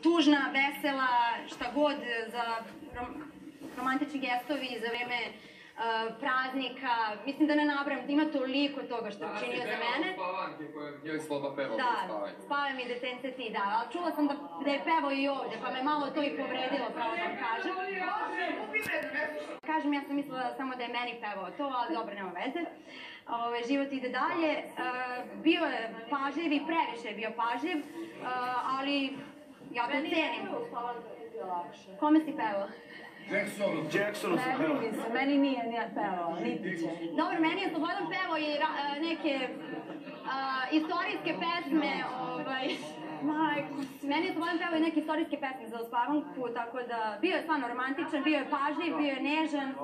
tužna, vesela, šta god, za romantični gestovi, za vreme praznika, mislim da ne nabrajam, da ima toliko toga što je učinio za mene. Spavanke koje njoj Sloba pevao da, spavanje. spave mi detence ti, da, ali čula sam da je pevao i ovde, pa me malo to i povredilo, pravo da vam kažem. Kažem, ja sam mislila samo da je meni pevao to, ali dobro, nema veze. Život ide dalje. Bio je pažljiv i previše je bio pažljiv, ali ja to cenim. Kome si pevao? Jacksonu sam pevao. Meni nije pevao, niti će. Dobro, meni je Slobodan pevao i neke istorijske pesme, meni je Slobodan pevao i neke istorijske pesme za uspavanku, tako da bio je stvarno romantičan, bio je pažljiv, bio je nežan.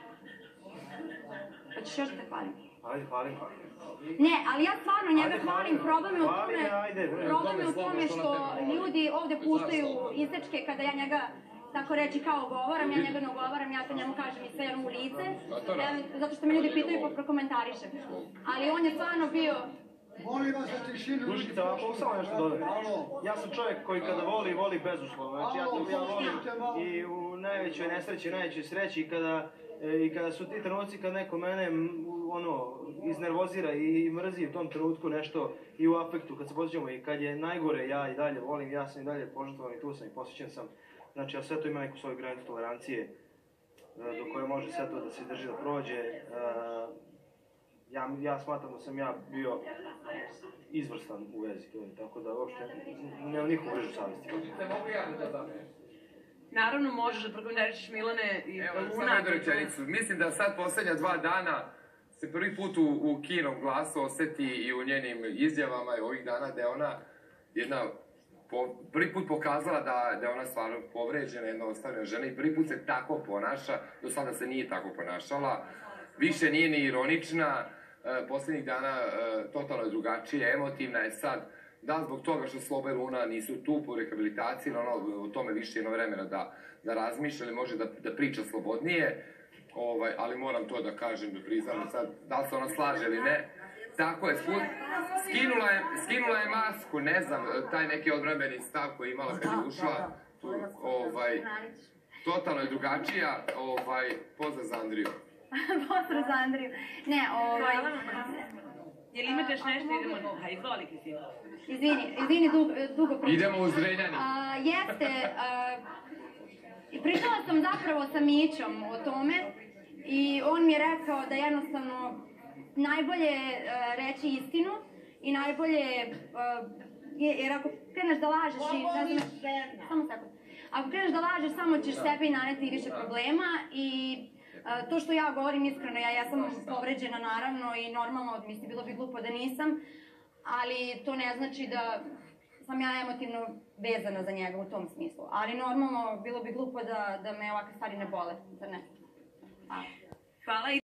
Hoćeš još te hvalim? Ajde, hvalim. Ne, ali ja stvarno njega hvalim, problem je u tome što ljudi ovde puštaju isečke kada ja njega tako reći kao ogovaram, ja njega ne ogovaram, ja to njemu kažem i sve jedno u lice, zato što me ljudi pitaju pa prokomentarišem. Ali on je stvarno bio... Molim vas za tišinu. Dušica, ako samo nešto dodati. Ja sam čovjek koji kada voli, voli bezuslovno. Znači ja volim i u najvećoj nesreći, najvećoj sreći i kada su ti trenuci kad neko mene iznervozira i mrzi u tom trenutku nešto i u afektu kad se posjećamo i kad je najgore ja i dalje volim, ja sam i dalje požrtvovan i tu sam i posjećen sam. Znači, a sve to ima neku svoju granicu tolerancije do koje može sve to da se drži da prođe. Ja smatram da sam ja bio izvrstan u vezi, tako da uopšte nema nikog vrežu savjesti. Mogu ja da te zamenim? Naravno možeš da prokomentarišeš Milane i Evo, Luna. samo jednu rečenicu. Mislim da sad poslednja 2 dana se prvi put u kinom glasu oseti i u njenim izjavama i ovih dana da je ona prvi put pokazala da je ona stvarno povređena, jedna ostavljena žena i prvi put se tako ponaša, do sada se nije tako ponašala, više nije ni ironična, poslednjih dana totalno je drugačija, emotivna je sad, da zbog toga što Sloba i Luna nisu tu po rehabilitaciji, o tome više jedno vremena da razmišlja ili može da priča slobodnije, ali moram to da kažem, da priznam sad, da li se ona slaže ili ne. Tako je, skinula je masku, ne znam, taj neki odvremeni stav koji je imala kad je ušla, totalno je drugačija, pozdrav za Andriju. Pozdrav za Andriju. Ne, Jel imate još nešto, idemo, izvoli Kristina. Izvini, dugo pričam. Idemo u Zrenjani. Jeste, pričala sam zapravo sa Mićom o tome i on mi je rekao da jednostavno najbolje reći istinu i najbolje, jer ako kreneš da lažeš i samo sekund, ako kreneš da lažeš samo ćeš sebi naneti više problema i to što ja govorim iskreno, ja sam povređena naravno i normalno, mislim, bilo bi glupo da nisam, ali to ne znači da sam ja emotivno vezana za njega u tom smislu, ali normalno bilo bi glupo da me ovakve stvari ne bole, zar ne? Hvala.